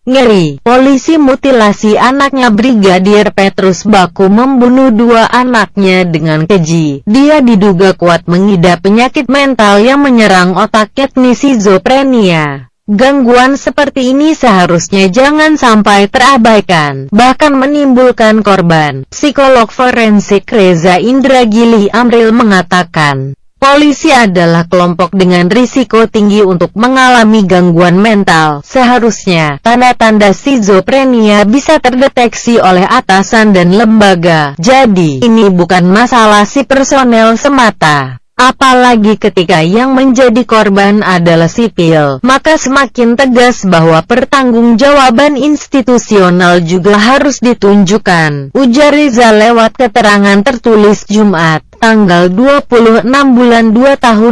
Ngeri, polisi mutilasi anaknya. Brigadir Petrus baku membunuh 2 anaknya dengan keji. Dia diduga kuat mengidap penyakit mental yang menyerang otak, yakni skizofrenia. Gangguan seperti ini seharusnya jangan sampai terabaikan, bahkan menimbulkan korban. Psikolog forensik Reza Indragili Amril mengatakan, polisi adalah kelompok dengan risiko tinggi untuk mengalami gangguan mental. Seharusnya, tanda-tanda skizofrenia bisa terdeteksi oleh atasan dan lembaga. Jadi, ini bukan masalah si personel semata. Apalagi ketika yang menjadi korban adalah sipil, maka semakin tegas bahwa pertanggungjawaban institusional juga harus ditunjukkan, ujar Reza lewat keterangan tertulis Jumat, tanggal 26 bulan 2 tahun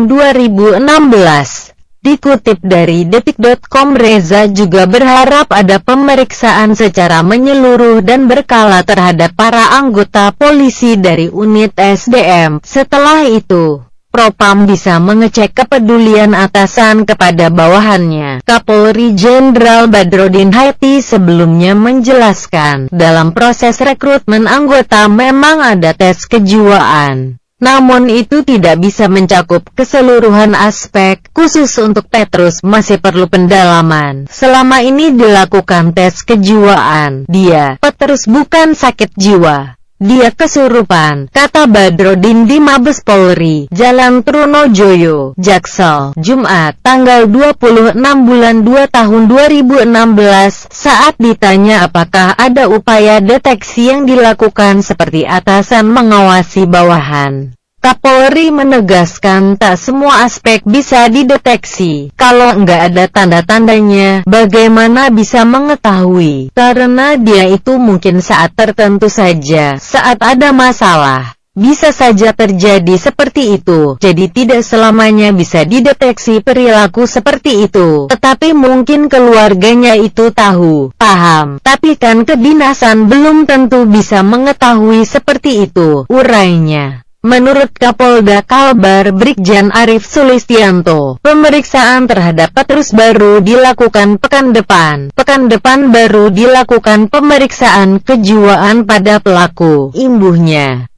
2016. Dikutip dari detik.com, Reza juga berharap ada pemeriksaan secara menyeluruh dan berkala terhadap para anggota polisi dari unit SDM. Setelah itu, Propam bisa mengecek kepedulian atasan kepada bawahannya. Kapolri Jenderal Badrodin Haiti sebelumnya menjelaskan, dalam proses rekrutmen anggota memang ada tes kejiwaan. Namun itu tidak bisa mencakup keseluruhan aspek. Khusus untuk Petrus masih perlu pendalaman. Selama ini dilakukan tes kejiwaan. Petrus bukan sakit jiwa. Dia kesurupan, kata Badrodin di Mabes Polri, Jalan Trunojoyo, Jaksel, Jumat, tanggal 26 bulan 2 tahun 2016, saat ditanya apakah ada upaya deteksi yang dilakukan seperti atasan mengawasi bawahan. Kapolri menegaskan tak semua aspek bisa dideteksi. Kalau nggak ada tanda-tandanya, bagaimana bisa mengetahui? Karena dia itu mungkin saat tertentu saja, saat ada masalah. Bisa saja terjadi seperti itu, jadi tidak selamanya bisa dideteksi perilaku seperti itu. Tetapi mungkin keluarganya itu tahu, paham, tapi kan kedinasan belum tentu bisa mengetahui seperti itu, urainya. Menurut Kapolda Kalbar Brigjen Arif Sulistianto, pemeriksaan terhadap Petrus baru dilakukan pekan depan. Pekan depan baru dilakukan pemeriksaan kejiwaan pada pelaku, imbuhnya.